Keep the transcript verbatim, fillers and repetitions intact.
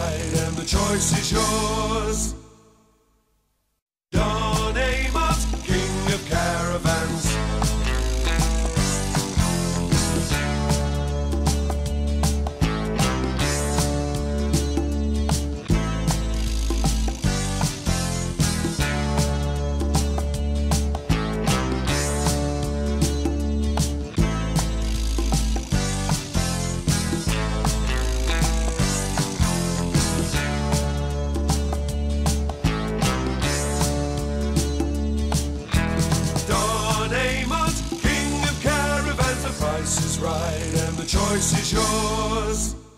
right and the choice is yours. Don Amos, king of caravans. Is right and the choice is yours.